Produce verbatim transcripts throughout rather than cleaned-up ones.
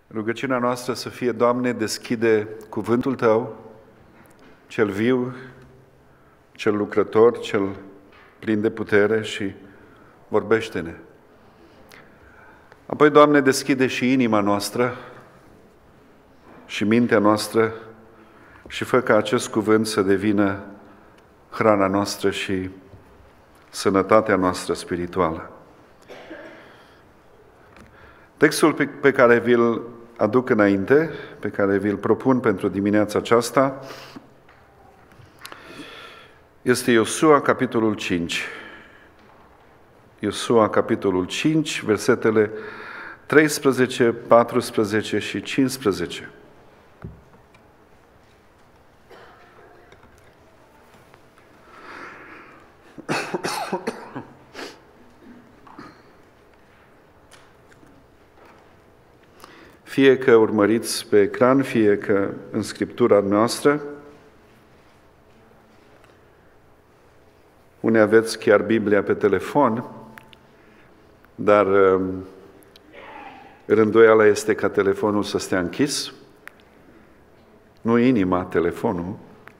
Rugăciunea noastră să fie: Doamne, deschide cuvântul Tău, cel viu, cel lucrător, cel plin de putere, și vorbește-ne. Apoi, Doamne, deschide și inima noastră și mintea noastră și fă ca acest cuvânt să devină hrana noastră și sănătatea noastră spirituală. Textul pe, pe care vi-l aduc înainte, pe care vi-l propun pentru dimineața aceasta, este Iosua, capitolul cinci. Iosua, capitolul cinci, versetele treisprezece, paisprezece și cincisprezece. Fie că urmăriți pe ecran, fie că în Scriptura noastră, unde aveți chiar Biblia pe telefon, dar rânduiala este ca telefonul să stea închis, nu inima, telefonul.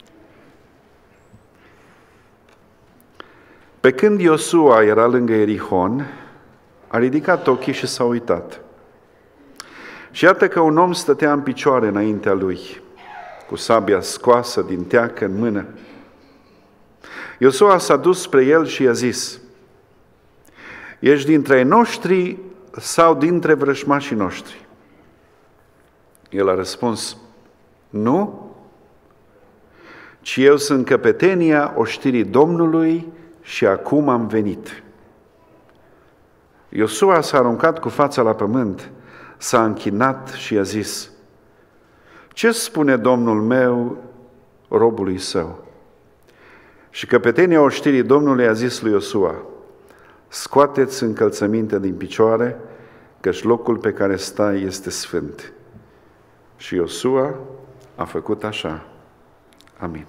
Pe când Iosua era lângă Ierihon, a ridicat ochii și s-a uitat. Și iată că un om stătea în picioare înaintea lui, cu sabia scoasă din teacă în mână. Iosua s-a dus spre el și i-a zis: ești dintre ai noștri sau dintre vrăjmașii noștri? El a răspuns: nu, ci eu sunt căpetenia oștirii Domnului și acum am venit. Iosua s-a aruncat cu fața la pământ, s-a închinat și i-a zis: ce spune Domnul meu robului său? Și căpetenia oștirii Domnului a zis lui Iosua: scoateți încălțăminte din picioare, căci locul pe care stai este sfânt. Și Iosua a făcut așa. Amin.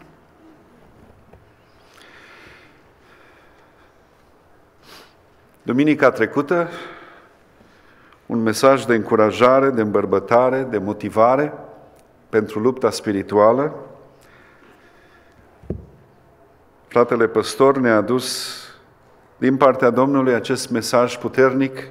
Duminica trecută, un mesaj de încurajare, de îmbărbătare, de motivare pentru lupta spirituală. Fratele păstor ne-a adus din partea Domnului acest mesaj puternic,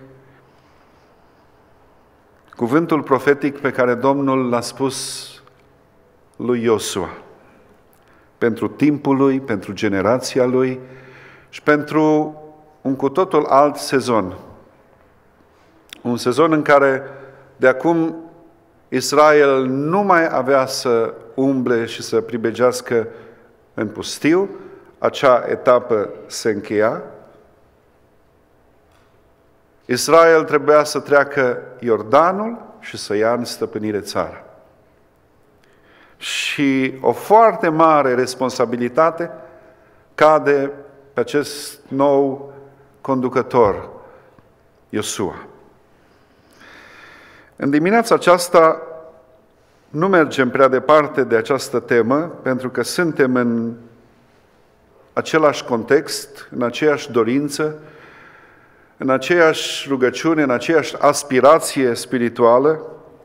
cuvântul profetic pe care Domnul l-a spus lui Iosua, pentru timpul lui, pentru generația lui și pentru un cu totul alt sezon. Un sezon în care de acum Israel nu mai avea să umble și să pribegească în pustiu, acea etapă se încheia. Israel trebuia să treacă Iordanul și să ia în stăpânire țara. Și o foarte mare responsabilitate cade pe acest nou conducător, Iosua. În dimineața aceasta nu mergem prea departe de această temă, pentru că suntem în același context, în aceeași dorință, în aceeași rugăciune, în aceeași aspirație spirituală.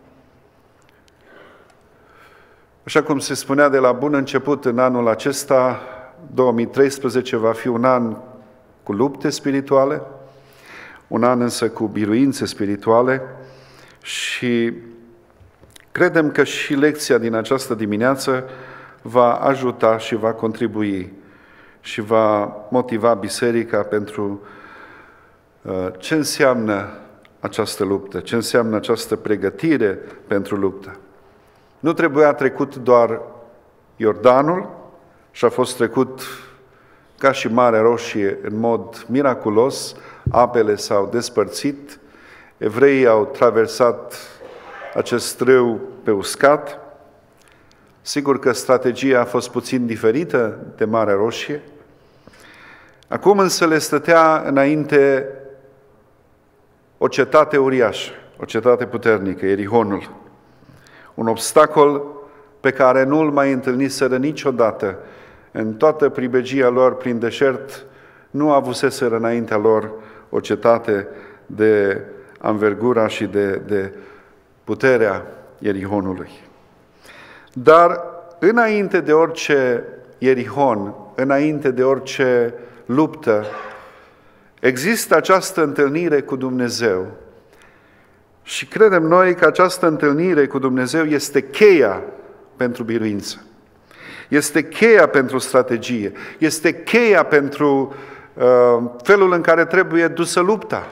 Așa cum se spunea de la bun început, în anul acesta, două mii treisprezece, va fi un an cu lupte spirituale, un an însă cu biruințe spirituale, și credem că și lecția din această dimineață va ajuta și va contribui și va motiva biserica pentru ce înseamnă această luptă, ce înseamnă această pregătire pentru luptă. Nu trebuia trecut doar Iordanul și a fost trecut ca și Marea Roșie în mod miraculos, apele s-au despărțit, evreii au traversat acest râu pe uscat. Sigur că strategia a fost puțin diferită de Marea Roșie. Acum însă le stătea înainte o cetate uriașă, o cetate puternică, Ierihonul. Un obstacol pe care nu îl mai întâlniseră niciodată. În toată pribegia lor prin deșert nu avuseseră înaintea lor o cetate de anvergura și de, de puterea Ierihonului. Dar înainte de orice Ierihon, înainte de orice luptă, există această întâlnire cu Dumnezeu. Și credem noi că această întâlnire cu Dumnezeu este cheia pentru biruință. Este cheia pentru strategie. Este cheia pentru uh, felul în care trebuie dusă lupta.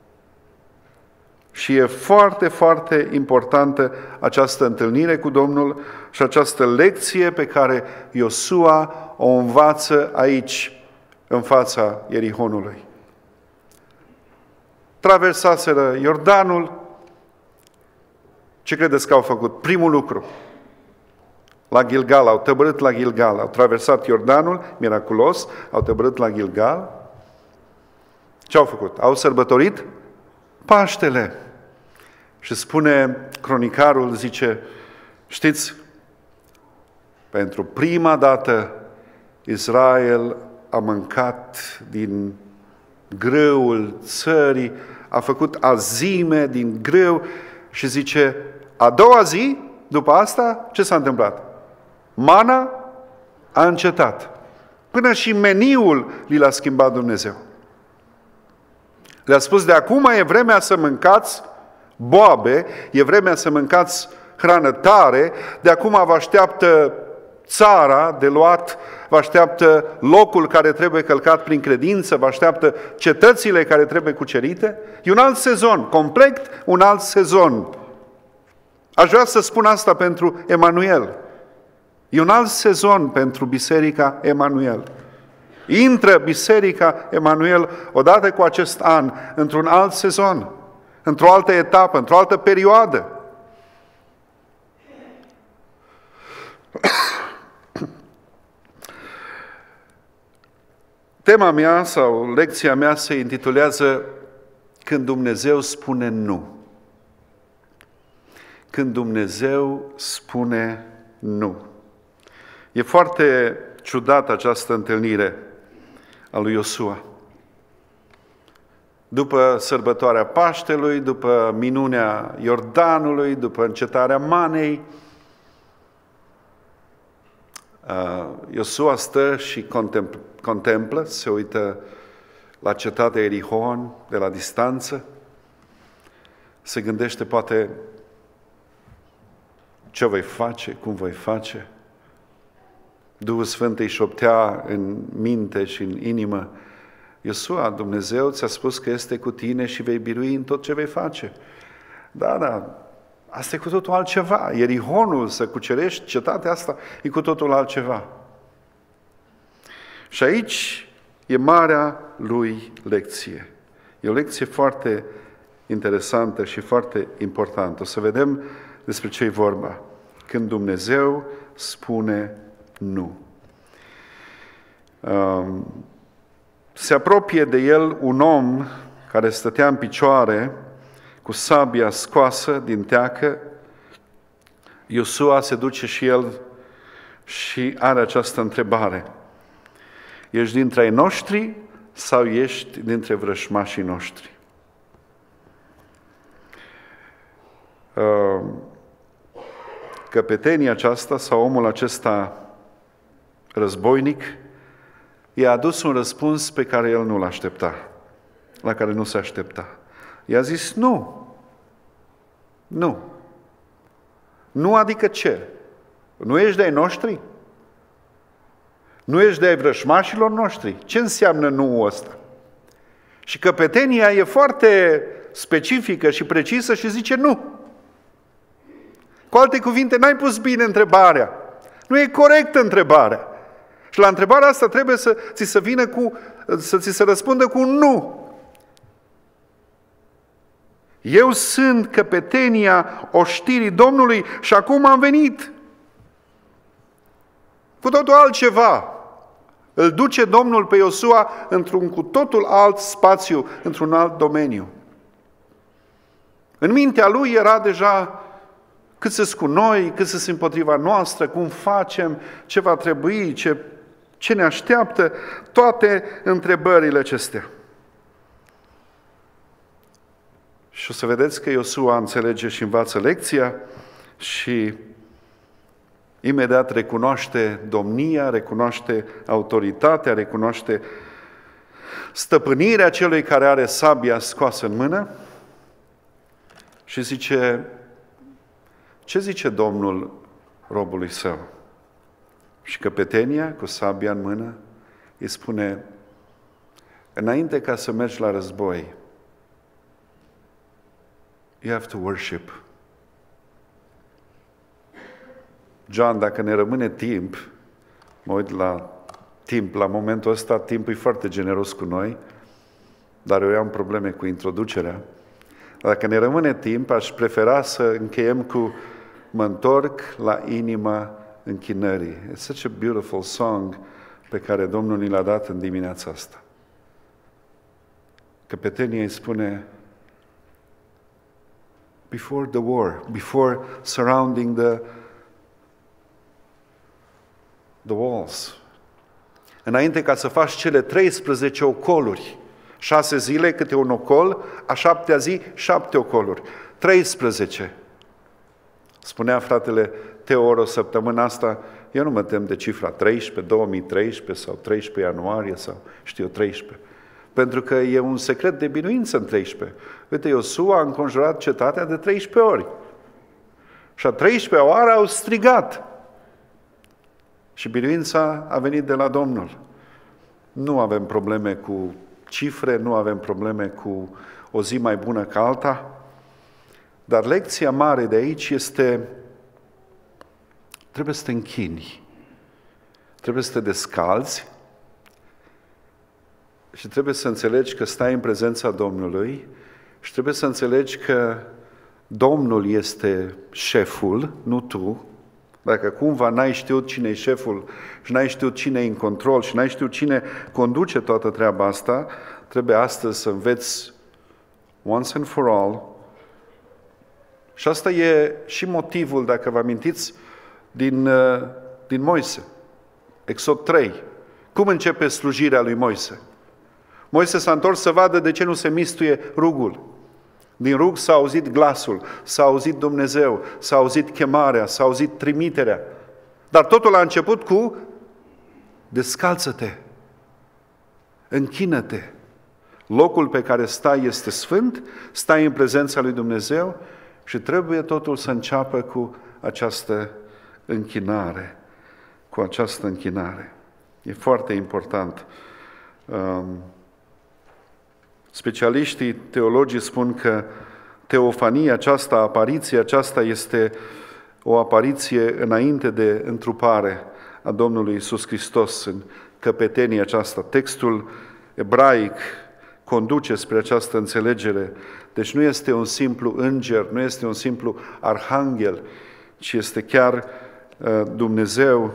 Și e foarte, foarte importantă această întâlnire cu Domnul și această lecție pe care Iosua o învață aici, în fața Ierihonului. Traversaseră Iordanul. Ce credeți că au făcut? Primul lucru. La Gilgal, au tăbărât la Gilgal, au traversat Iordanul, miraculos, au tăbărât la Gilgal. Ce au făcut? Au sărbătorit Paștele. Și spune cronicarul, zice, știți, pentru prima dată Israel a mâncat din grâul țării, a făcut azime din grâu și zice, a doua zi, după asta, ce s-a întâmplat? Mana a încetat. Până și meniul li l-a schimbat Dumnezeu. Le-a spus, de acum e vremea să mâncați boabe, e vremea să mâncați hrană tare, de acum vă așteaptă țara de luat, vă așteaptă locul care trebuie călcat prin credință, vă așteaptă cetățile care trebuie cucerite. E un alt sezon, complet un alt sezon. Aș vrea să spun asta pentru Emanuel. E un alt sezon pentru Biserica Emanuel. Intră Biserica Emanuel odată cu acest an într-un alt sezon, într-o altă etapă, într-o altă perioadă. Tema mea sau lecția mea se intitulează Când Dumnezeu spune nu. Când Dumnezeu spune nu. E foarte ciudată această întâlnire a lui Iosua. După sărbătoarea Paștelui, după minunea Iordanului, după încetarea manei, Iosua stă și contemplă, contemplă, se uită la cetatea Ierihon de la distanță, se gândește poate ce voi face, cum voi face. Duhul Sfânt îi șoptea în minte și în inimă, Iosua, Dumnezeu ți-a spus că este cu tine și vei birui în tot ce vei face. Da, da, asta e cu totul altceva. Ierihonul, să cucerești cetatea asta, e cu totul altceva. Și aici e marea lui lecție. E o lecție foarte interesantă și foarte importantă. O să vedem despre ce e vorba. Când Dumnezeu spune nu. Se apropie de el un om care stătea în picioare cu sabia scoasă din teacă. Iosua se duce și el și are această întrebare. Ești dintre ai noștri sau ești dintre vrășmașii noștri? Căpetenia aceasta sau omul acesta războinic i-a adus un răspuns pe care el nu l-aștepta, la care nu se aștepta. I-a zis nu. Nu. Nu adică ce? Nu ești de-ai noștri? Nu ești de-ai vrășmașilor noștri? Ce înseamnă nu ăsta? Și căpetenia e foarte specifică și precisă și zice nu. Cu alte cuvinte, n-ai pus bine întrebarea. Nu e corectă întrebarea. Și la întrebarea asta trebuie să ți se vină cu, să ți se răspundă cu un nu. Eu sunt căpetenia oștirii Domnului și acum am venit. Cu totul altceva. Îl duce Domnul pe Iosua într-un cu totul alt spațiu, într-un alt domeniu. În mintea lui era deja cât să cu noi, cât să împotriva noastră, cum facem, ce va trebui, ce, ce ne așteaptă, toate întrebările acestea. Și o să vedeți că Iosua înțelege și învață lecția și imediat recunoaște domnia, recunoaște autoritatea, recunoaște stăpânirea celui care are sabia scoasă în mână și zice: ce zice Domnul robului său? Și căpetenia cu sabia în mână îi spune: înainte ca să mergi la război, you have to worship. John, dacă ne rămâne timp, mă uit la timp, la momentul ăsta, timpul e foarte generos cu noi, dar eu am probleme cu introducerea. Dacă ne rămâne timp, aș prefera să încheiem cu mă întorc la inima închinării. It's such a beautiful song pe care Domnul ni l-a dat în dimineața asta. Căpetenia îi spune: before the war, before surrounding the the walls. Înainte ca să faci cele treisprezece ocoluri, șase zile câte un ocol, a șaptea zi șapte ocoluri, treisprezece. Spunea fratele Teoro săptămâna asta, eu nu mă tem de cifra treisprezece, două mii treisprezece sau treisprezece ianuarie sau știu eu treisprezece. Pentru că e un secret de biruință în treisprezece. Uite, Iosua a înconjurat cetatea de treisprezece ori. Și a treisprezecea oară au strigat. Și biruința a venit de la Domnul. Nu avem probleme cu cifre, nu avem probleme cu o zi mai bună ca alta, dar lecția mare de aici este: trebuie să te închini, trebuie să te descalzi și trebuie să înțelegi că stai în prezența Domnului și trebuie să înțelegi că Domnul este șeful, nu tu. Dacă cumva n-ai știut cine e șeful și n-ai știut cine e în control și n-ai știut cine conduce toată treaba asta, trebuie astăzi să înveți once and for all. Și asta e și motivul, dacă vă amintiți, din, din Moise. Exod trei. Cum începe slujirea lui Moise? Moise s-a întors să vadă de ce nu se mistuie rugul. Din rug s-a auzit glasul, s-a auzit Dumnezeu, s-a auzit chemarea, s-a auzit trimiterea. Dar totul a început cu: descalță-te, închină-te. Locul pe care stai este sfânt, stai în prezența lui Dumnezeu și trebuie totul să înceapă cu această închinare. Cu această închinare. E foarte important. Um, Specialiștii, teologii spun că teofania aceasta, apariția aceasta este o apariție înainte de întrupare a Domnului Iisus Hristos în căpetenia aceasta. Textul ebraic conduce spre această înțelegere. Deci nu este un simplu înger, nu este un simplu arhanghel, ci este chiar Dumnezeu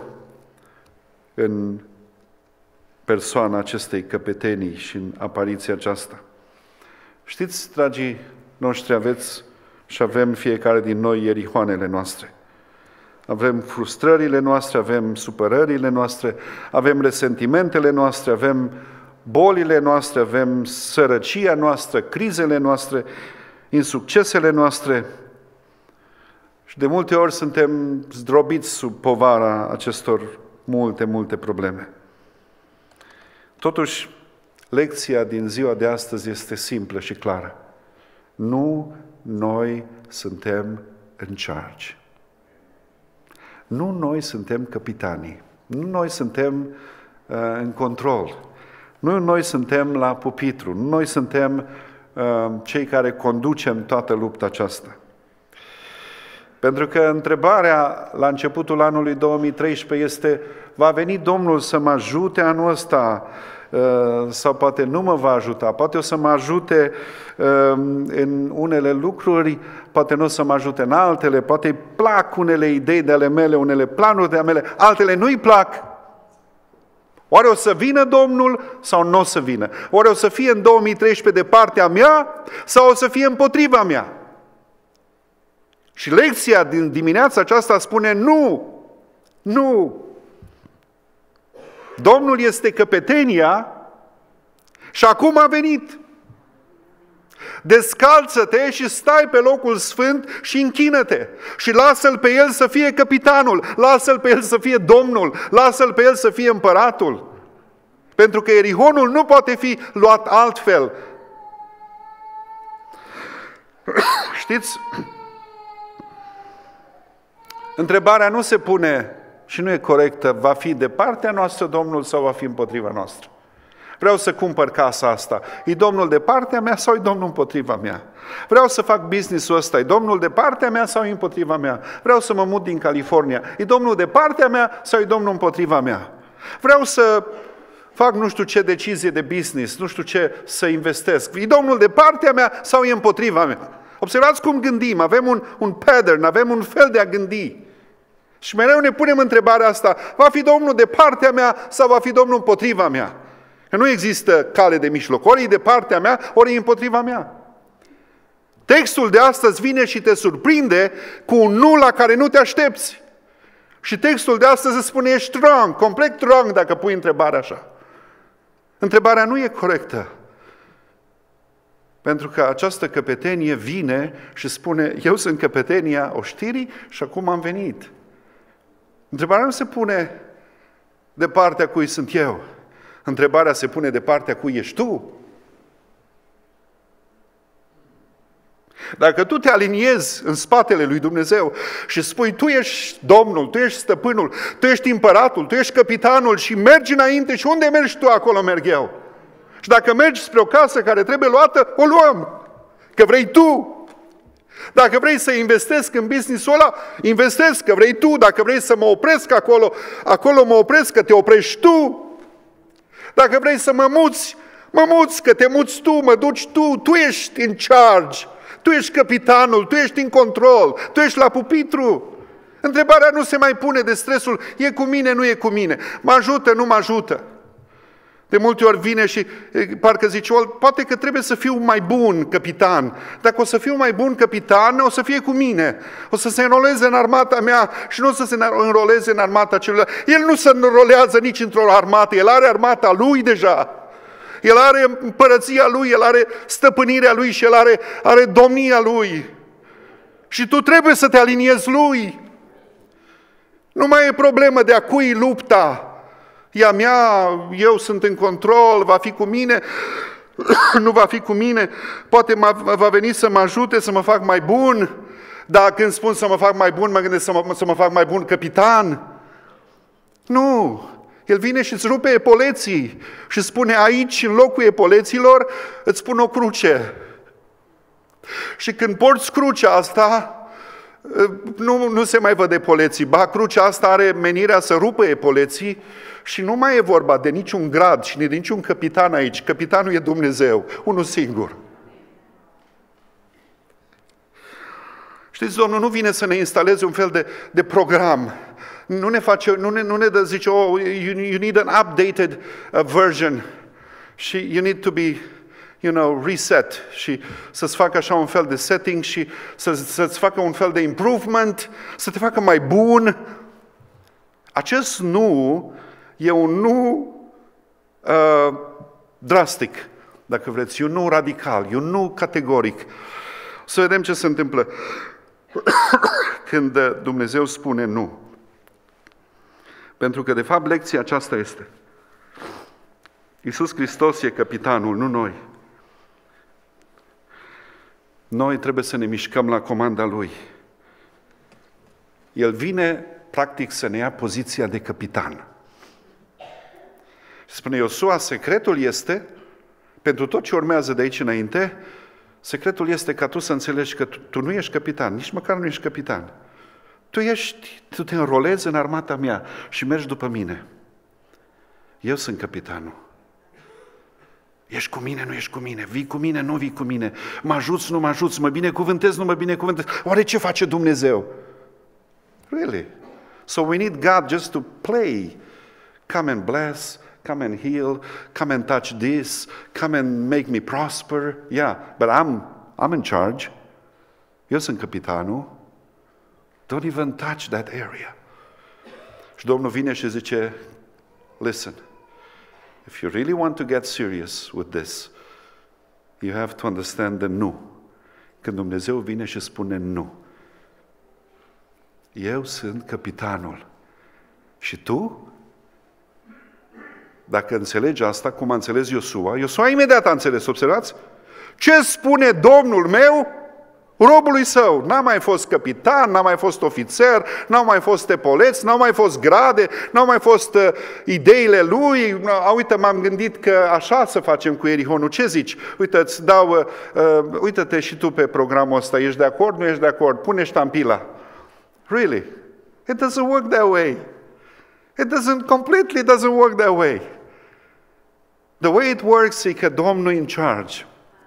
în persoana acestei căpetenii și în apariția aceasta. Știți, dragii noștri, aveți și avem fiecare din noi ierihonele noastre. Avem frustrările noastre, avem supărările noastre, avem resentimentele noastre, avem bolile noastre, avem sărăcia noastră, crizele noastre, insuccesele noastre. Și de multe ori suntem zdrobiți sub povara acestor multe, multe probleme. Totuși, lecția din ziua de astăzi este simplă și clară. Nu noi suntem în charge. Nu noi suntem capitanii. Nu noi suntem uh, în control. Nu noi suntem la pupitru. Nu noi suntem uh, cei care conducem toată lupta aceasta. Pentru că întrebarea la începutul anului două mii treisprezece este: va veni Domnul să mă ajute anul ăsta? Sau poate nu mă va ajuta, poate o să mă ajute în unele lucruri, poate nu o să mă ajute în altele, poate îi plac unele idei de ale mele, unele planuri de ale mele, altele nu-i plac. Oare o să vină Domnul sau nu o să vină? Oare o să fie în două mii treisprezece de partea mea sau o să fie împotriva mea? Și lecția din dimineața aceasta spune: nu, nu. Domnul este căpetenia și acum a venit. Descalță-te și stai pe locul sfânt și închină-te. Și lasă-l pe el să fie capitanul, lasă-l pe el să fie domnul, lasă-l pe el să fie împăratul. Pentru că Ierihonul nu poate fi luat altfel. Știți, întrebarea nu se pune și nu e corectă, va fi de partea noastră Domnul sau va fi împotriva noastră? Vreau să cumpăr casa asta. E Domnul de partea mea sau e Domnul împotriva mea? Vreau să fac business-ul ăsta. E Domnul de partea mea sau e împotriva mea? Vreau să mă mut din California. E Domnul de partea mea sau e Domnul împotriva mea? Vreau să fac nu știu ce decizie de business, nu știu ce să investesc. E Domnul de partea mea sau e împotriva mea? Observați cum gândim. Avem un, un pattern, avem un fel de a gândi. Și mereu ne punem întrebarea asta. Va fi Domnul de partea mea sau va fi Domnul împotriva mea? Că nu există cale de mijloc. Ori e de partea mea, ori e împotriva mea. Textul de astăzi vine și te surprinde cu un nu la care nu te aștepți. Și textul de astăzi îți spune ești wrong, complet wrong dacă pui întrebarea așa. Întrebarea nu e corectă. Pentru că această căpetenie vine și spune eu sunt căpetenia oștirii și acum am venit. Întrebarea nu se pune de partea cui sunt eu. Întrebarea se pune de partea cui ești tu. Dacă tu te aliniezi în spatele lui Dumnezeu și spui tu ești Domnul, tu ești stăpânul, tu ești împăratul, tu ești capitanul și mergi înainte și unde mergi tu, acolo merg eu. Și dacă mergi spre o casă care trebuie luată, o luăm. Că vrei tu. Dacă vrei să investesc în business-ul ăla, investesc, că vrei tu. Dacă vrei să mă opresc acolo, acolo mă opresc, că te oprești tu. Dacă vrei să mă muți, mă muți, că te muți tu, mă duci tu. Tu ești in charge, tu ești capitanul, tu ești în control, tu ești la pupitru. Întrebarea nu se mai pune de stresul, e cu mine, nu e cu mine, mă ajută, nu mă ajută. De multe ori vine și parcă zice, poate că trebuie să fiu mai bun capitan. Dacă o să fiu mai bun capitan, o să fie cu mine. O să se înroleze în armata mea și nu o să se înroleze în armata celuilalt. El nu se înrolează nici într-o armată, el are armata lui deja. El are împărăția lui, el are stăpânirea lui și el are, are domnia lui. Și tu trebuie să te aliniezi lui. Nu mai e problemă de a cui lupta. E a mea, eu sunt în control, va fi cu mine, nu va fi cu mine, poate va veni să mă ajute să mă fac mai bun, dar când spun să mă fac mai bun, mă gândesc să mă, să mă fac mai bun capitan. Nu, el vine și îți rupe epoleții și spune aici, în locul epoleților, îți pun o cruce. Și când porți crucea asta, nu, nu se mai văd epoleții, ba, crucea asta are menirea să rupă epoleții și nu mai e vorba de niciun grad și de niciun capitan aici. Capitanul e Dumnezeu, unul singur. Știți, Domnul nu vine să ne instaleze un fel de, de program. Nu ne face, nu ne, nu ne dă, zice, oh, you, you need an updated uh, version și you need to be, you know, reset și să-ți facă așa un fel de setting și să, să-ți facă un fel de improvement, să te facă mai bun. Acest nu e un nu uh, drastic, dacă vreți, e un nu radical, e un nu categoric. Să vedem ce se întâmplă când Dumnezeu spune nu. Pentru că, de fapt, lecția aceasta este. Iisus Hristos e capitanul, nu noi. Noi trebuie să ne mișcăm la comanda Lui. El vine, practic, să ne ia poziția de capitan. Și spune Iosua, secretul este, pentru tot ce urmează de aici înainte, secretul este ca tu să înțelegi că tu, tu nu ești capitan, nici măcar nu ești capitan. Tu ești, tu te înrolezi în armata mea și mergi după mine. Eu sunt capitanul. Ești cu mine, nu ești cu mine, vii cu mine, nu vii cu mine, mă ajuți, nu mă ajuți, mă binecuvântezi, nu mă binecuvântezi. Oare ce face Dumnezeu? Really? So we need God just to play. Come and bless, come and heal, come and touch this, come and make me prosper. Yeah, but I'm, I'm in charge. Eu sunt capitanul. Don't even touch that area. Și Domnul vine și zice, listen, if you really want to get serious with this, You have to understand the nu. Când Dumnezeu vine și spune nu. Eu sunt capitanul. Și tu? Dacă înțelegi asta, cum a înțeles Iosua, Iosua imediat a înțeles, observați? Ce spune Domnul meu robului său? N-a mai fost capitan, n-a mai fost ofițer, n-au mai fost epoleți, n-au mai fost grade, n-au mai fost uh, ideile lui. A, uite, m-am gândit că așa să facem cu Ierihonul. Ce zici? Uite, îți dau, uh, uh, uite-te și tu pe programul ăsta. Ești de acord? Nu ești de acord? Pune ștampila. Really? It doesn't work that way. It doesn't, completely doesn't work that way. The way it works e că Domnul e in charge.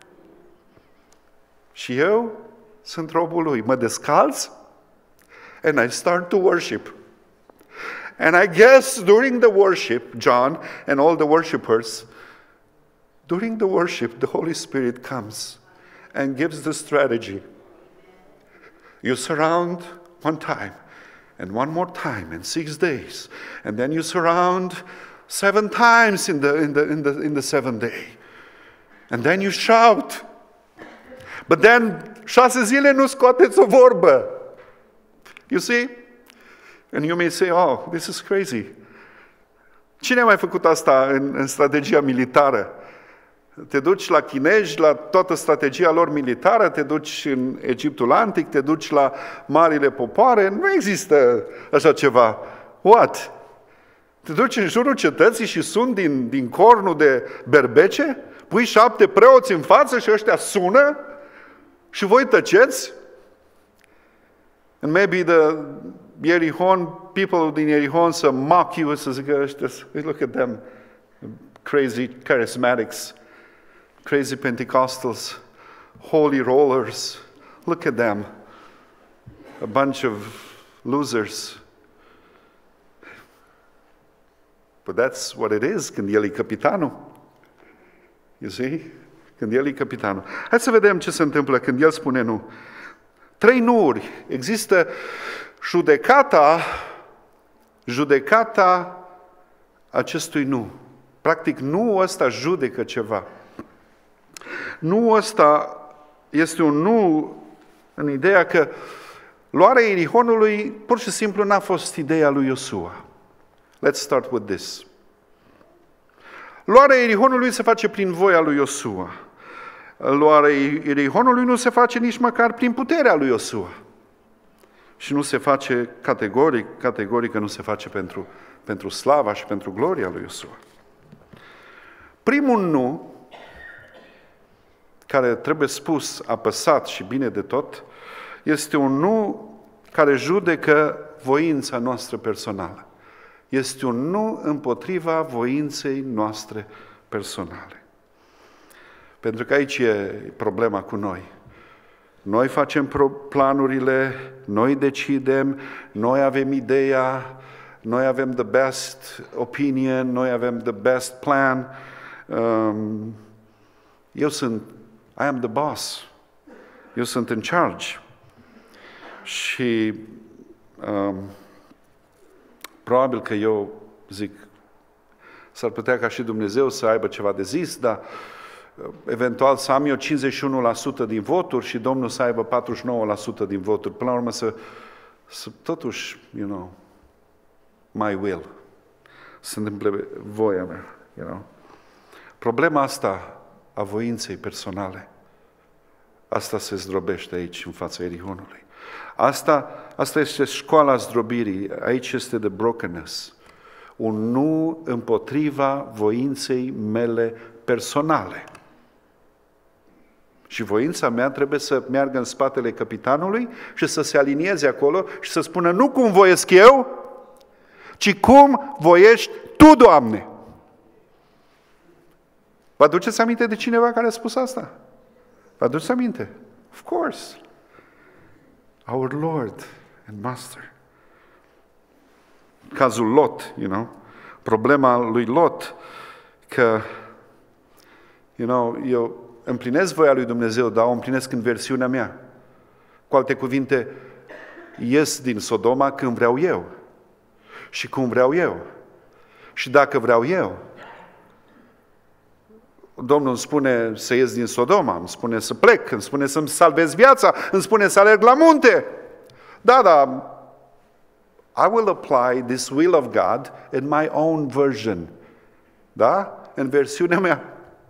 Și eu sunt robul lui. Mă descalț and I start to worship. And I guess during the worship, John and all the worshipers, during the worship, the Holy Spirit comes and gives the strategy. You surround one time, and one more time in six days, and then you surround seven times in the in the in the in the seventh day, and then you shout. But then șase zile nu scoateți o vorbă. You see? And you may say, oh, this is crazy. Cine a mai făcut asta în, în strategia militară? Te duci la chinezi, la toată strategia lor militară, te duci în Egiptul Antic, te duci la marile popoare, nu există așa ceva. What? Te duci în jurul cetății și sun din, din cornul de berbece, pui șapte preoți în față și ăștia sună și voi tăceți? And maybe the Ierihon, people din Ierihon să mock you, să zică ăștia, look at them, crazy charismatics, crazy Pentecostals, holy rollers, look at them, a bunch of losers. But that's what it is când el e capitanul. You see? Când el e capitanul. Hai să vedem ce se întâmplă când el spune nu. Trei nuuri. Există judecata, judecata acestui nu. Practic, nu ăsta judecă ceva. Nu ăsta este un nu în ideea că luarea Ierihonului pur și simplu n-a fost ideea lui Iosua. Let's start with this. Luarea Ierihonului se face prin voia lui Iosua. Luarea Ierihonului nu se face nici măcar prin puterea lui Iosua. Și nu se face categoric, categoric că nu se face pentru, pentru slava și pentru gloria lui Iosua. Primul nu, care trebuie spus apăsat și bine de tot, este un nu care judecă voința noastră personală. Este un nu împotriva voinței noastre personale. Pentru că aici e problema cu noi. Noi facem planurile, noi decidem, noi avem ideea, noi avem the best opinion, noi avem the best plan. Um, eu sunt, I am the boss. Eu sunt in charge. Și um, probabil că eu zic, s-ar putea ca și Dumnezeu să aibă ceva de zis, dar eventual să am eu cincizeci și unu la sută din voturi și Domnul să aibă patruzeci și nouă la sută din voturi. Până la urmă să, să totuși, you know, my will, să se întâmple voia mea, you know. Problema asta a voinței personale, asta se zdrobește aici în fața Ierihonului. Asta, asta este școala zdrobirii, aici este the brokenness. Un nu împotriva voinței mele personale. Și voința mea trebuie să meargă în spatele capitanului și să se alinieze acolo și să spună nu cum voiesc eu, ci cum voiești Tu, Doamne. Vă aduceți aminte de cineva care a spus asta? Vă aduceți aminte? Of course. Our Lord and Master. Cazul Lot, you know, problema lui Lot, că, you know, eu împlinesc voia lui Dumnezeu, dar o împlinesc în versiunea mea. Cu alte cuvinte, ies din Sodoma când vreau eu și cum vreau eu. Și dacă vreau eu, Domnul îmi spune să ies din Sodoma, îmi spune să plec, îmi spune să-mi salvez viața, îmi spune să alerg la munte. Da, da, I will apply this will of God in my own version. Da? În versiunea mea.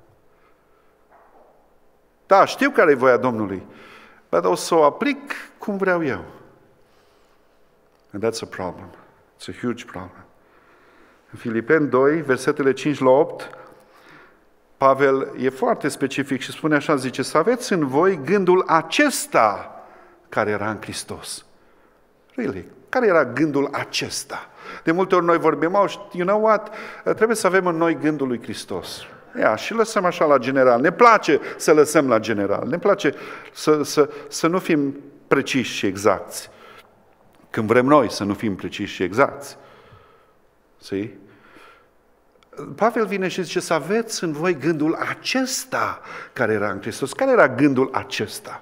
Da, știu care e voia Domnului, dar o să o aplic cum vreau eu. And that's a problem. It's a huge problem. În Filipeni doi, versetele cinci la opt, Pavel e foarte specific și spune așa, zice, să aveți în voi gândul acesta care era în Hristos. Really? Care era gândul acesta? De multe ori noi vorbim, oh, you know what? Trebuie să avem în noi gândul lui Hristos. Ia, și lăsăm așa la general. Ne place să lăsăm la general. Ne place să, să, să nu fim preciși și exacti. Când vrem noi să nu fim preciși și exacti. See? Pavel vine și zice să aveți în voi gândul acesta care era în Hristos. Care era gândul acesta?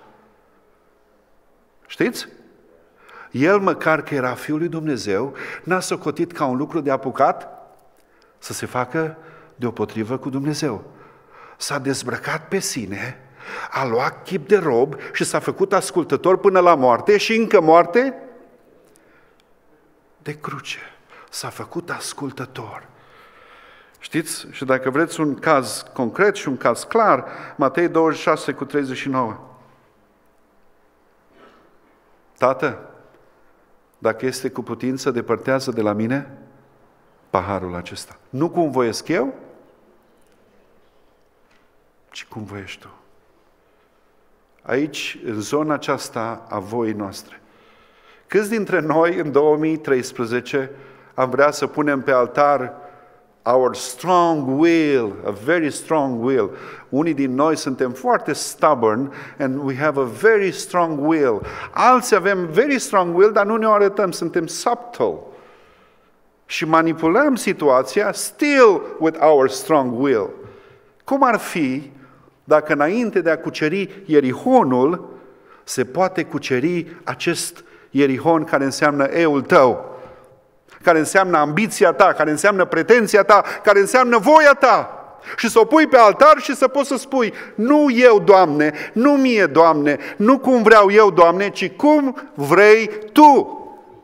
Știți? El, măcar că era Fiul lui Dumnezeu, n-a socotit ca un lucru de apucat să se facă deopotrivă cu Dumnezeu. S-a dezbrăcat pe sine, a luat chip de rob și s-a făcut ascultător până la moarte și încă moarte de cruce. S-a făcut ascultător. Știți? Și dacă vreți un caz concret și un caz clar, Matei douăzeci și șase cu treizeci și nouă. Tată, dacă este cu putință, depărtează de la mine paharul acesta. Nu cum voiesc eu, ci cum voiești tu. Aici, în zona aceasta a voii noastre. Câți dintre noi, în două mii treisprezece, am vrea să punem pe altar our strong will, a very strong will. Unii din noi suntem foarte stubborn and we have a very strong will. Alții avem very strong will, dar nu ne arătăm, suntem subtle. Și manipulăm situația still with our strong will. Cum ar fi dacă înainte de a cuceri Ierihonul se poate cuceri acest Ierihon care înseamnă eul tău, care înseamnă ambiția ta, care înseamnă pretenția ta, care înseamnă voia ta. Și să o pui pe altar și să poți să spui, nu eu, Doamne, nu mie, Doamne, nu cum vreau eu, Doamne, ci cum vrei Tu.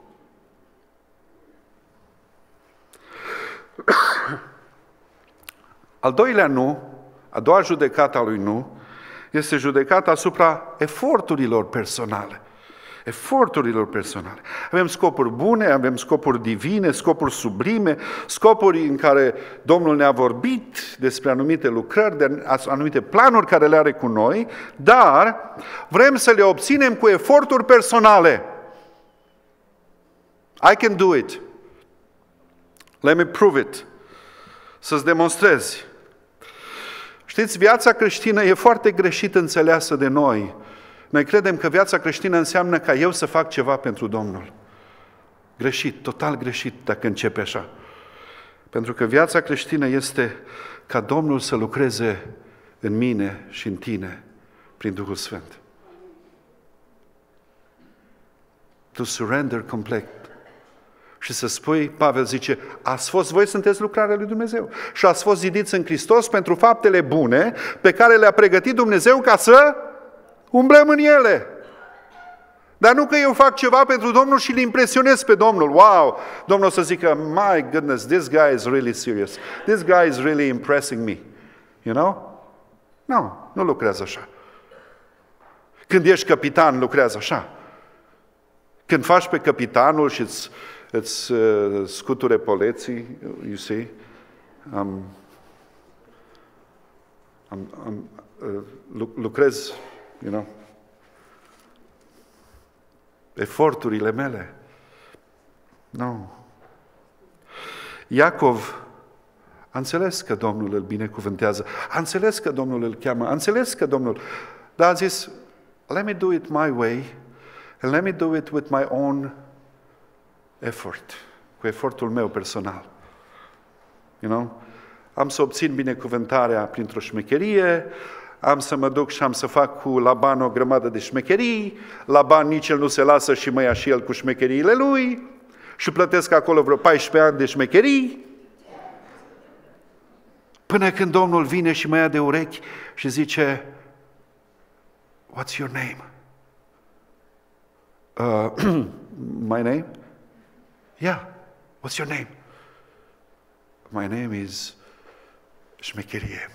Al doilea nu, a doua judecată a lui nu, este judecata asupra eforturilor personale. Eforturilor personale. Avem scopuri bune, avem scopuri divine, scopuri sublime, scopuri în care Domnul ne-a vorbit despre anumite lucrări, de anumite planuri care le are cu noi, dar vrem să le obținem cu eforturi personale. I can do it. Let me prove it. Să-ți demonstrezi. Știți, viața creștină e foarte greșit înțeleasă de noi. Noi credem că viața creștină înseamnă ca eu să fac ceva pentru Domnul. Greșit, total greșit dacă începe așa. Pentru că viața creștină este ca Domnul să lucreze în mine și în tine prin Duhul Sfânt. To surrender complet. Și să spui, Pavel zice, ați fost, voi sunteți lucrarea lui Dumnezeu. Și ați fost zidiți în Hristos pentru faptele bune pe care le-a pregătit Dumnezeu ca să umblăm în ele. Dar nu că eu fac ceva pentru Domnul și îl impresionez pe Domnul. Wow! Domnul o să zică, my goodness, this guy is really serious. This guy is really impressing me. You know? Nu, nu lucrează așa. Când ești capitan, lucrează așa. Când faci pe capitanul și îți, îți uh, scuture poleții, you see, um, um, um, uh, lucrez, you know, eforturile mele. Nu. Iacov a înțeles că Domnul îl binecuvântează, a înțeles că Domnul îl cheamă, a înțeles că Domnul, dar a zis, let me do it my way and let me do it with my own effort, cu efortul meu personal. You know? Am să obțin binecuvântarea printr-o șmecherie, am să mă duc și am să fac cu Laban o grămadă de șmecherii, Laban nici el nu se lasă și mă ia și el cu șmecheriile lui și plătesc acolo vreo paisprezece ani de șmecherii. Până când Domnul vine și mă ia de urechi și zice, what's your name? Uh, my name? Yeah, what's your name? My name is șmecherie.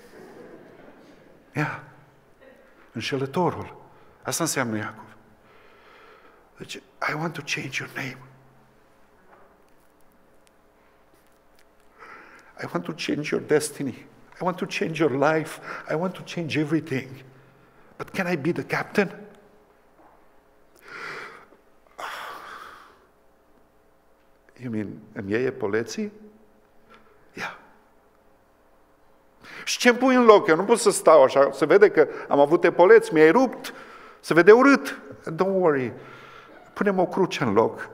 Yeah, înșelătorul. Asta înseamnă Iacov. Deci, I want to change your name. I want to change your destiny. I want to change your life. I want to change everything. But can I be the captain? You mean, îmi iei poleții? Yeah. Și ce-mi pui în loc? Eu nu pot să stau așa. Se vede că am avut epoleți, mi-ai rupt. Se vede urât. Don't worry. Punem o cruce în loc.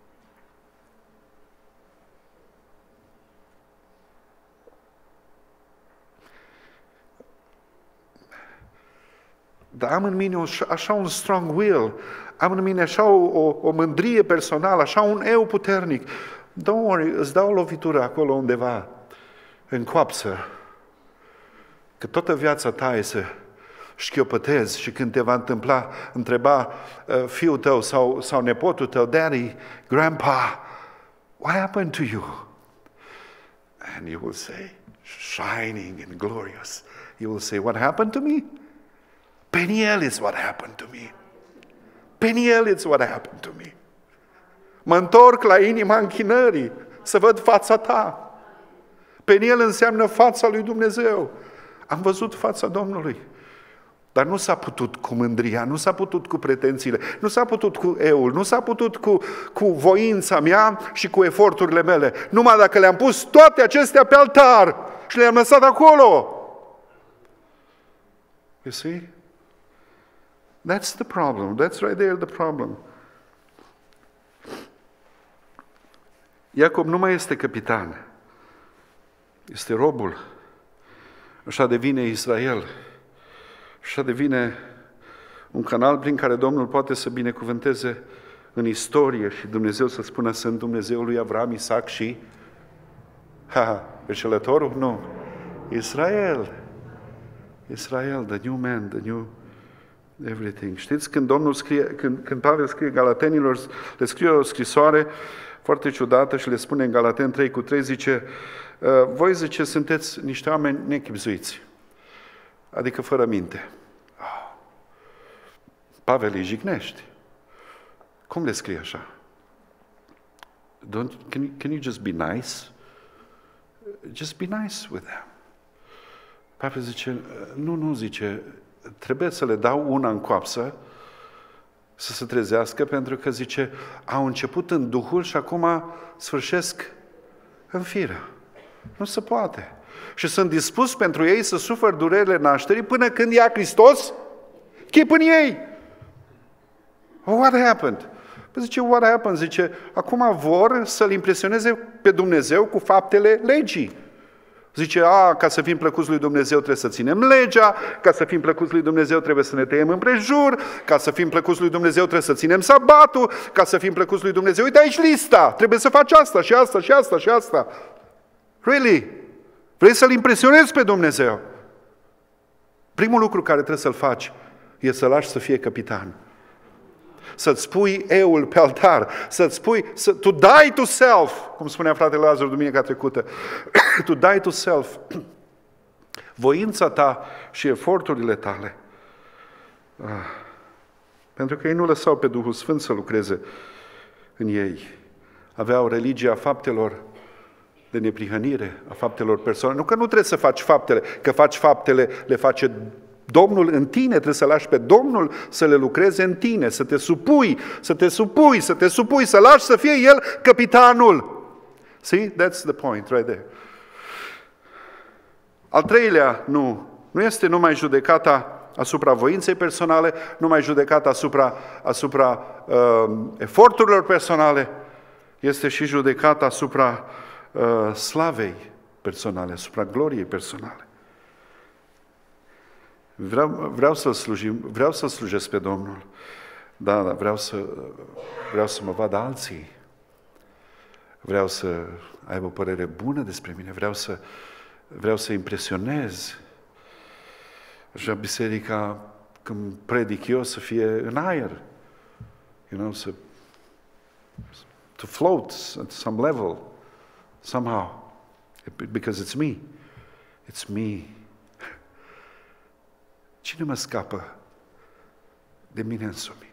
Dar am în mine așa un strong will, am în mine așa o, o, o mândrie personală, așa un eu puternic. Don't worry, îți dau o lovitură acolo undeva, în coapsă, că toată viața ta e să șchiopătezi și când te va întâmpla, întreba uh, fiul tău sau, sau nepotul tău, Daddy, Grandpa, what happened to you? And you will say, shining and glorious, you will say, what happened to me? Peniel is what happened to me. Peniel is what happened to me. Mă întorc la inima închinării să văd fața ta. Peniel înseamnă fața lui Dumnezeu. Am văzut fața Domnului. Dar nu s-a putut cu mândria, nu s-a putut cu pretențiile, nu s-a putut cu eul, nu s-a putut cu, cu voința mea și cu eforturile mele. Numai dacă le-am pus toate acestea pe altar și le-am lăsat acolo. You see? That's the problem. That's right there the problem. Iacob nu mai este capitan. Este robul. Așa devine Israel. Așa devine un canal prin care Domnul poate să binecuvânteze în istorie și Dumnezeu să spună sunt Dumnezeul lui Avram, Isaac și ha, ha, înșelătorul? Nu. Israel. Israel, the new man, the new everything. Știți, când Domnul scrie, când, când Pavel scrie Galatenilor, le scrie o scrisoare foarte ciudată și le spune în Galaten trei cu trei, zice, voi, zice, sunteți niște oameni nechibzuiți, adică fără minte. Oh. Pavel îi jignești. Cum le scrie așa? Don't, can, you, can you just be nice? Just be nice with them. Pavel zice, nu, nu, zice, trebuie să le dau una în coapsă să se trezească, pentru că, zice, au început în Duhul și acum sfârșesc în firea. Nu se poate. Și sunt dispus pentru ei să sufăr durerile nașterii până când ia Hristos chip în ei. What happened? Păi zice, what happened? Zice, acum vor să-L impresioneze pe Dumnezeu cu faptele legii. Zice, a, ca să fim plăcuți lui Dumnezeu trebuie să ținem legea, ca să fim plăcuți lui Dumnezeu trebuie să ne tăiem împrejur, ca să fim plăcuți lui Dumnezeu trebuie să ținem sabatul, ca să fim plăcuți lui Dumnezeu, uite aici lista, trebuie să faci asta și asta și asta și asta. Really? Vrei să-L impresionezi pe Dumnezeu? Primul lucru care trebuie să-l faci e să-l lași să fie capitan. Să-ți pui eul pe altar, să-ți pui, să, to die to self, cum spunea fratele Lazar duminica trecută, to die to self. Voința ta și eforturile tale. Ah. Pentru că ei nu lăsau pe Duhul Sfânt să lucreze în ei. Aveau religia faptelor de neprihănire, a faptelor personale. Nu că nu trebuie să faci faptele, că faci faptele, le face Domnul în tine, trebuie să lași pe Domnul să le lucreze în tine, să te supui, să te supui, să te supui, să lași să fie El capitanul. See? That's the point right there. Al treilea, nu. Nu este numai judecata asupra voinței personale, numai judecata asupra, asupra uh, eforturilor personale, este și judecata asupra uh, slavei personale, asupra gloriei personale. Vreau, vreau să-L slujim, vreau să slujesc pe Domnul, da, dar vreau să, vreau să mă vadă alții. Vreau să aibă o părere bună despre mine, vreau să, vreau să impresionez. Așa biserica, când predic eu, să fie în aer. You know, să, to float at some level, somehow. Because it's me. It's me. Cine mă scapă de mine însumi?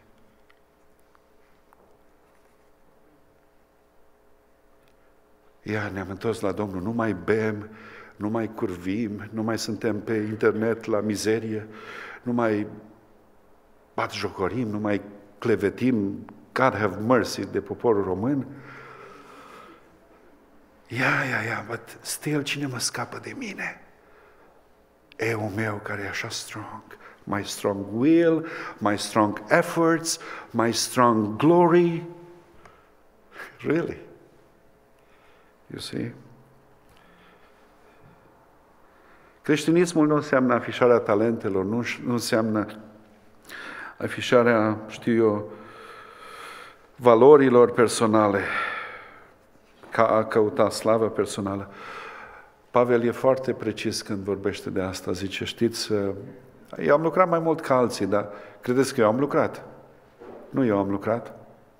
Ia, ne-am întors la Domnul, nu mai bem, nu mai curvim, nu mai suntem pe internet la mizerie, nu mai batjocorim, nu mai clevetim, God have mercy, de poporul român. Ia, ia, ia, but still, cine mă scapă de mine? Eul meu care e așa strong, my strong will, my strong efforts, my strong glory. Really? You see? Creștinismul nu înseamnă afișarea talentelor, nu, nu înseamnă afișarea, știu eu, valorilor personale, ca a căuta slavă personală. Pavel e foarte precis când vorbește de asta, zice, știți, eu am lucrat mai mult ca alții, dar credeți că eu am lucrat? Nu eu am lucrat.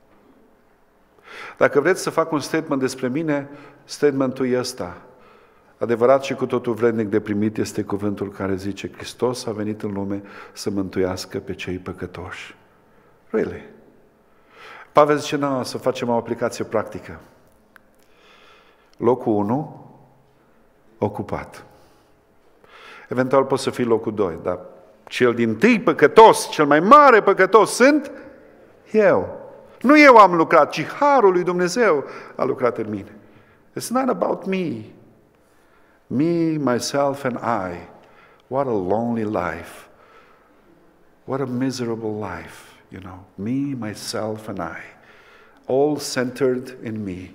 Dacă vreți să fac un statement despre mine, statementul e ăsta. Adevărat și cu totul vrednic de primit este cuvântul care zice, Hristos a venit în lume să mântuiască pe cei păcătoși. Really? Pavel zice, nu, să facem o aplicație practică. Locul unu, ocupat. Eventual poți să fii locul doi, dar cel dintâi păcătos, cel mai mare păcătos sunt eu. Nu eu am lucrat, ci harul lui Dumnezeu a lucrat în mine. It's not about me. Me, myself and I. What a lonely life. What a miserable life, you know. Me, myself and I. All centered in me.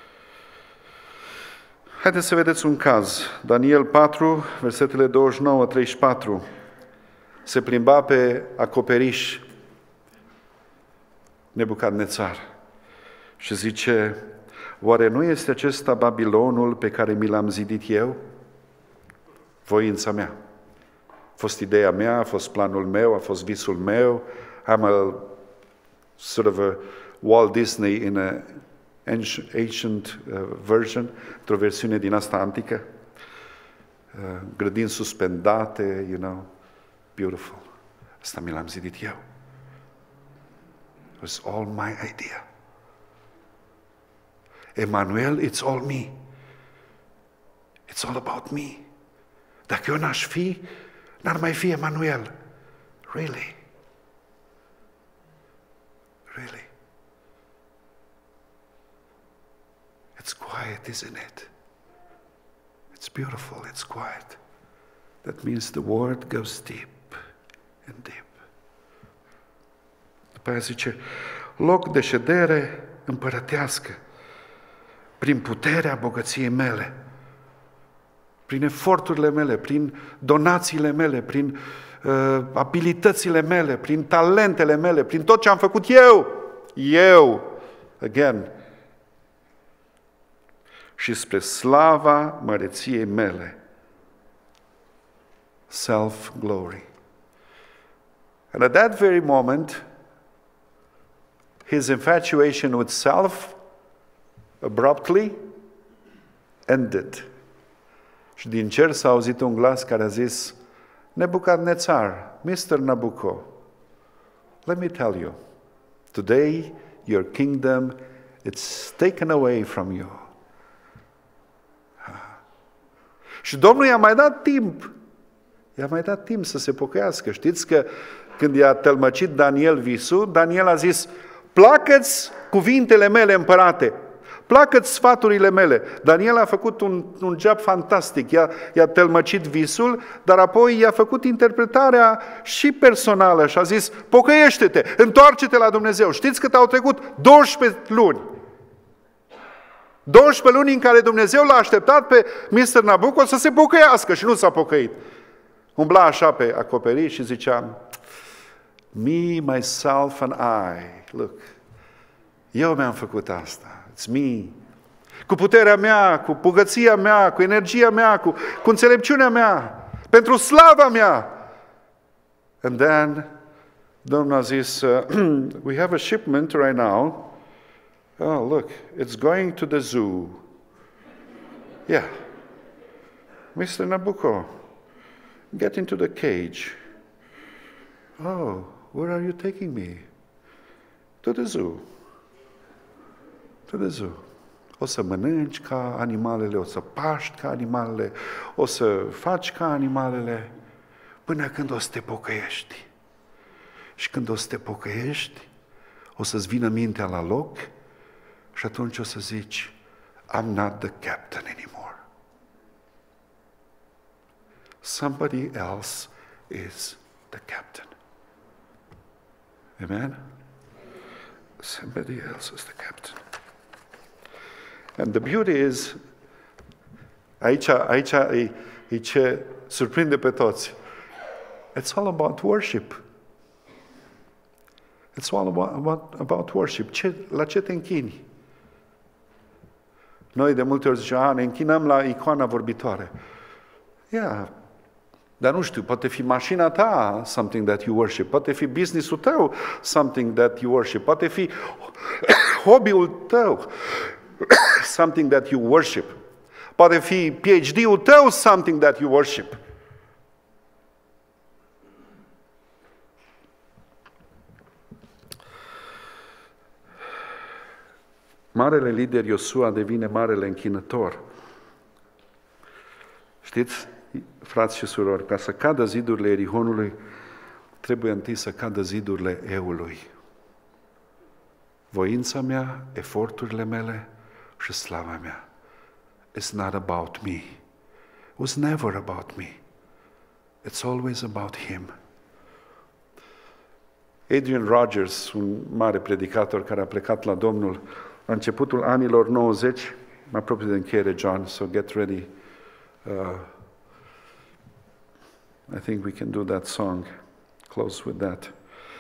Haideți să vedeți un caz. Daniel patru, versetele douăzeci și nouă treizeci și patru. Se plimba pe acoperiș Nebucadnețar și zice, oare nu este acesta Babilonul pe care mi l-am zidit eu? Voința mea. A fost ideea mea, a fost planul meu, a fost visul meu. I'm a sort of a Walt Disney in a ancient uh, version, într-o versiune din asta antică. Uh, grădini suspendate, you know, beautiful. Asta mi l-am zidit eu. It was all my idea. Emmanuel, it's all me. It's all about me. Dacă eu n-aș fi, n-ar mai fi Emmanuel. Really? Really? It's quiet, isn't it? It's beautiful, it's quiet. That means the word goes deep and deep. După aia zice, loc de ședere împărătească, prin puterea bogăției mele, prin eforturile mele, prin donațiile mele, prin uh, abilitățile mele, prin talentele mele, prin tot ce am făcut eu, eu, again, și spre slava măreției mele, self-glory. And at that very moment, his infatuation with self abruptly ended. Și din cer s-a auzit un glas care a zis, Nebucadnețar, mister Nabucco, let me tell you, today your kingdom it's taken away from you. Și Domnul i-a mai dat timp. I-a mai dat timp să se pocăiască. Știți că când i-a tălmăcit Daniel visul, Daniel a zis, placă-ți cuvintele mele, împărate, placă-ți sfaturile mele. Daniel a făcut un, un job fantastic, i-a, i-a tălmăcit visul, dar apoi i-a făcut interpretarea și personală și a zis, pocăiește-te, întoarce-te la Dumnezeu. Știți cât au trecut? douăsprezece luni. douăsprezece luni în care Dumnezeu l-a așteptat pe mister Nabucco să se pocăiască și nu s-a pocăit. Umbla așa pe acoperiș și zicea, me, myself and I, look, eu mi-am făcut asta, it's me. cu puterea mea, cu bogăția mea, cu energia mea, cu, cu înțelepciunea mea, pentru slava mea. And then, Domnul a zis, uh, we have a shipment right now. Oh, look, it's going to the zoo. Yeah. mister Nabucco, get into the cage. Oh, where are you taking me? To the zoo. To the zoo. O să mănânci ca animalele, o să paști ca animalele, o să faci ca animalele, până când o să te pocăiești. Și când o să te pocăiești, o să-ți vină mintea la loc și atunci o să zici, I'm not the captain anymore. Somebody else is the captain. Amen? Somebody else is the captain. And the beauty is, aici, aici e, e ce surprinde pe toți. It's all about worship. It's all about, about, about worship. Ce, la ce te închini? Noi de multe ori zicem, a, ne închinăm la icoana vorbitoare. Yeah. Dar nu știu, poate fi mașina ta something that you worship, poate fi business-ul tău something that you worship, poate fi hobby-ul tău something that you worship, poate fi P H D-ul tău something that you worship. Marele lider Iosua devine marele închinător. Știți, frați și surori, ca să cadă zidurile Erihonului, trebuie întâi să cadă zidurile eului. Voința mea, eforturile mele și slava mea. It's not about me. It was never about me. It's always about Him. Adrian Rogers, un mare predicator care a plecat la Domnul la începutul anilor nouăzeci, mă apropie de încheiere, John, so get ready. Uh, I think we can do that song. Close with that.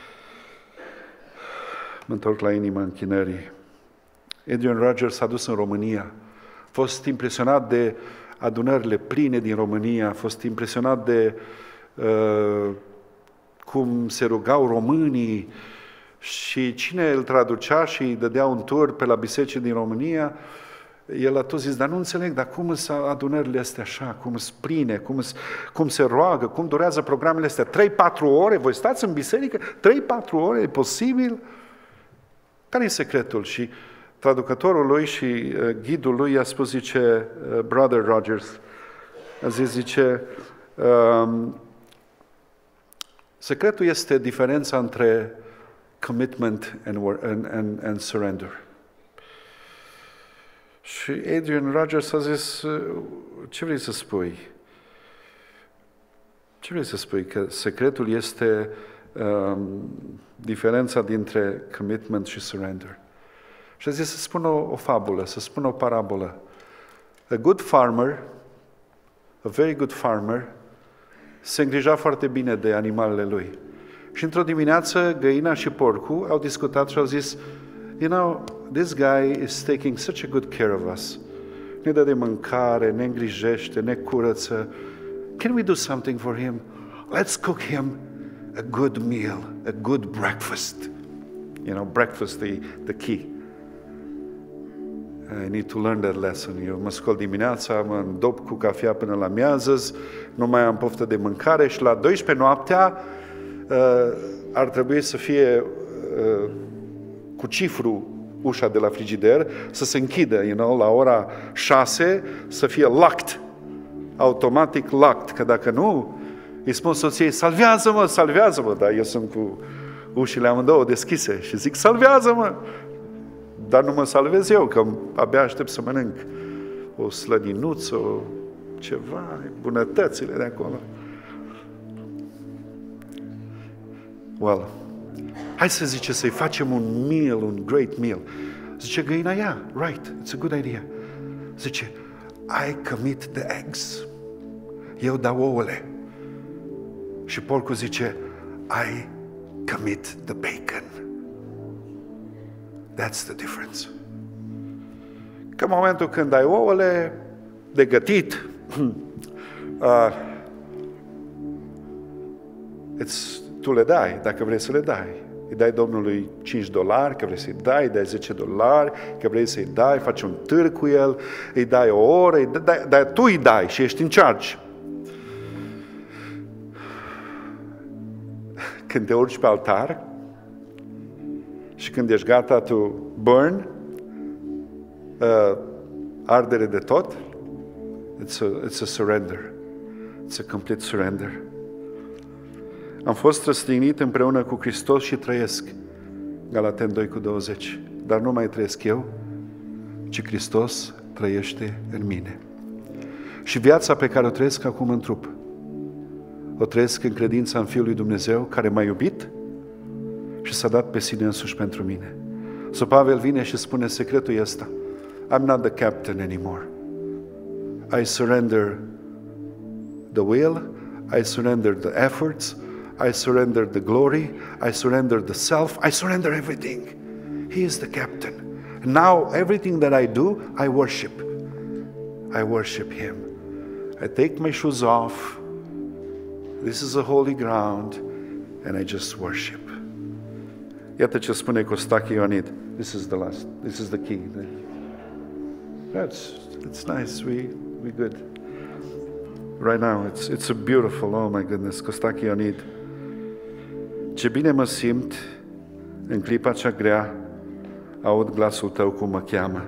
Mă întorc la inima închinării. Adrian Rogers s-a dus în România. A fost impresionat de adunările pline din România, a fost impresionat de uh, cum se rugau românii și cine îl traducea și îi dădea un tur pe la biserici din România, el a tot zis, dar nu înțeleg, dar cum sunt adunările astea așa, cum sunt pline, cum, cum se roagă, cum durează programele astea, trei patru ore, voi stați în biserică, trei patru ore, e posibil? Care e secretul? Și traducătorul lui și uh, ghidul lui a spus, zice, uh, Brother Rogers, a zis, zice, um, secretul este diferența între commitment and, and, and, and surrender. Și Adrian Rogers a zis, ce vrei să spui? Ce vrei să spui? Că secretul este um, diferența dintre commitment și surrender. Și a zis să spun o, o fabulă, să spun o parabolă. A good farmer, a very good farmer, se îngrija foarte bine de animalele lui. Și într-o dimineață, găina și porcul au discutat și au zis, you know, this guy is taking such a good care of us. Ne dă de mâncare, ne îngrijește, ne curăță. Can we do something for him? Let's cook him a good meal, a good breakfast. You know, breakfast is the key. I need to learn that lesson. Eu mă scol dimineața, mă îndop cu cafea până la miază, nu mai am poftă de mâncare și la douăsprezece noaptea uh, ar trebui să fie uh, cu cifru ușa de la frigider, să se închidă, you know, la ora șase, să fie locked, automatic locked, că dacă nu, îi spun soției, salvează-mă, salvează-mă, dar eu sunt cu ușile amândouă deschise și zic, salvează-mă, dar nu mă salvez eu, că abia aștept să mănânc o slăninuță, o ceva, bunătățile de acolo. Well, hai să zice, să-i facem un meal, un great meal. Zice găina, yeah, right, it's a good idea. Zice, I commit the eggs. Eu dau ouăle. Și porcul zice, I commit the bacon. That's the difference. Că în momentul când ai ouăle de gătit, uh, îți, tu le dai, dacă vrei să le dai. Îi dai Domnului cinci dolari, că vrei să-i dai, îi dai zece dolari, că vrei să-i dai, faci un târg cu el, îi dai o oră, îi dai, dar tu îi dai și ești în charge. Când te urci pe altar și când ești gata to burn, uh, ardere de tot, it's a, it's a surrender. It's a complete surrender. Am fost răstignit împreună cu Hristos și trăiesc. Galateni doi cu douăzeci. Dar nu mai trăiesc eu, ci Hristos trăiește în mine. Și viața pe care o trăiesc acum în trup, o trăiesc în credința în Fiul lui Dumnezeu, care m-a iubit și s-a dat pe sine însuși pentru mine. So Pavel vine și spune, secretul e ăsta. I'm not the captain anymore. I surrender the will, I surrender the efforts, I surrender the glory, I surrender the self, I surrender everything. He is the captain. Now everything that I do, I worship. I worship Him. I take my shoes off. This is a holy ground and I just worship. Iată ce spune Costache Ionid. This is the last, this is the key. That's, it's nice, we, we good. Right now, it's, it's a beautiful, oh my goodness, Costache Ionid. Ce bine mă simt în clipa cea grea, aud glasul Tău cum mă cheamă.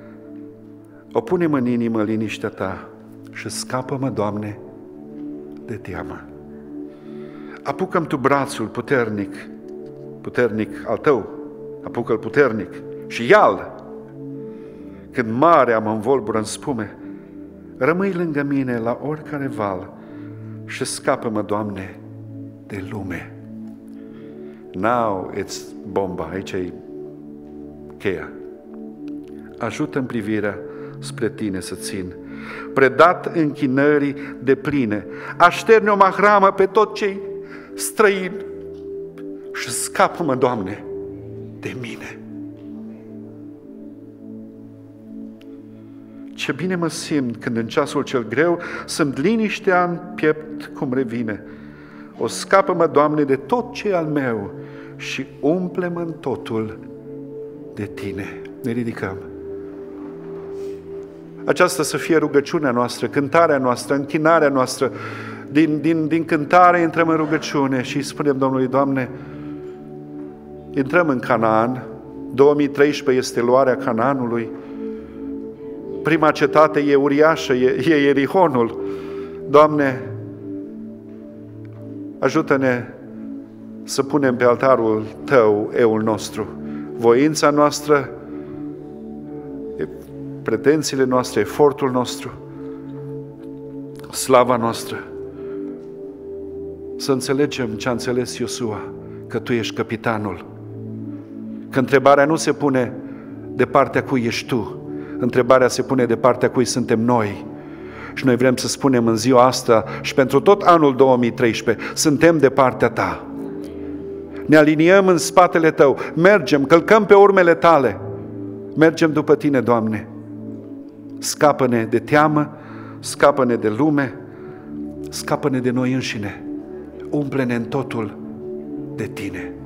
O pune-mă în inimă liniștea Ta și scapă-mă, Doamne, de teamă. Apucă-mi Tu brațul puternic, puternic al Tău, apucă-l puternic și ia-l. Când marea mă învolbură în spume, rămâi lângă mine la oricare val și scapă-mă, Doamne, de lume. Now it's bomba, aici e cheia. Ajută-mi privirea spre Tine să țin, predat închinării de pline, așterne o mahramă pe tot ce-i străin și scapă-mă, Doamne, de mine. Ce bine mă simt când în ceasul cel greu sunt liniștea în piept cum revine. O scapă-mă, Doamne, de tot ce e al meu și umple-mă în totul de Tine. Ne ridicăm. Aceasta să fie rugăciunea noastră, cântarea noastră, închinarea noastră. Din, din, din cântare intrăm în rugăciune și spunem Domnului, Doamne, intrăm în Canaan. două mii treisprezece este luarea Canaanului. Prima cetate e uriașă, e, e Ierihonul. Doamne, ajută-ne să punem pe altarul Tău eul nostru, voința noastră, pretențiile noastre, efortul nostru, slava noastră. Să înțelegem ce a înțeles Iosua, că Tu ești capitanul. Că întrebarea nu se pune de partea cui ești Tu, întrebarea se pune de partea cui suntem noi. Și noi vrem să spunem în ziua asta și pentru tot anul două mii treisprezece, suntem de partea Ta. Ne aliniem în spatele Tău, mergem, călcăm pe urmele Tale, mergem după Tine, Doamne. Scapă-ne de teamă, scapă-ne de lume, scapă-ne de noi înșine, umple-ne în totul de Tine.